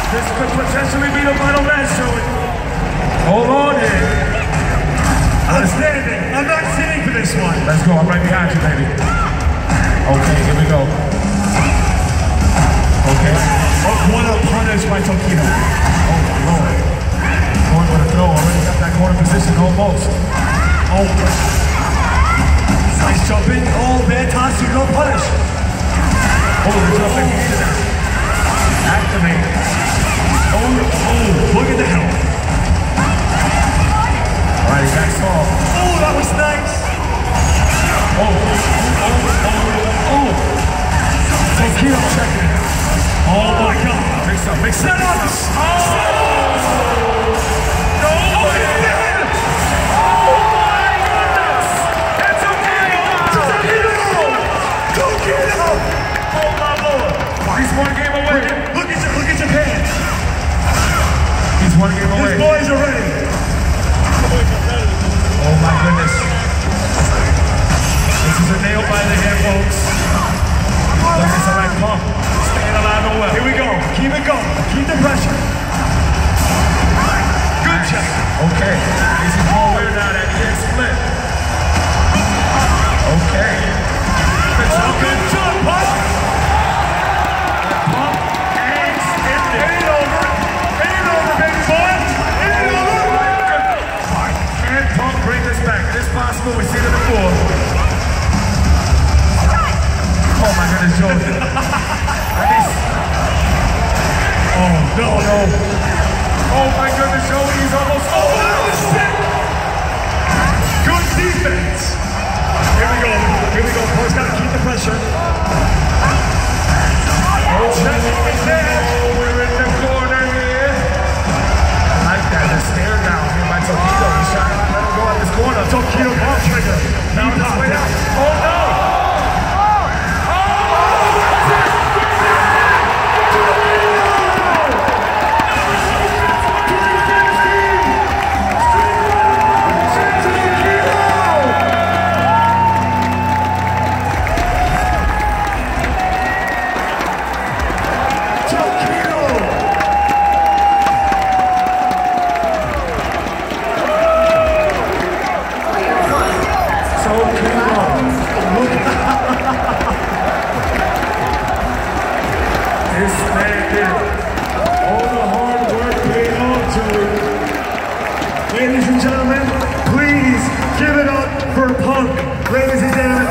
This could potentially be the final match, Joey. Hold on here. Outstanding. I'm not sitting for this one. Let's go. I'm right behind you, baby. Okay, here we go. Okay. Oh, one up punish by Tokido. Oh, my Lord. Going for the throw. Already got that corner position almost. Oh, nice jumping. Oh, bad toss to no punish. Oh, the jumping. Activate. Oh, look at the help. All right, back off. Oh, that was nice. Tokido checking. Oh my God. Mix up, mix up. He's one game away. Look at Japan. He's one game away. These boys are ready. Oh my goodness. This is a nail by the head, folks. Look, it's a right pump. Staying alive and well. Here we go. Keep it going. Keep the pressure. Good check. Okay. Easy more weird now that he is split. Okay. Good job, Pop. Ain't over, baby boy. Ain't over. Can Punk bring this back? It is possible. We've seen it before. Oh my goodness, Joe. Oh no. Oh my goodness, Joe. He's almost. Oh, that was sick. Good defense. Here we go. Punk's got to keep the pressure. We're in the corner here. I like that. The stare down here by Tokido. He's trying to let him go out this corner. Tokido ball trigger. Now this way out. Oh no! This man did all the hard work paid off to it. Ladies and gentlemen, please give it up for Punk. Ladies and gentlemen,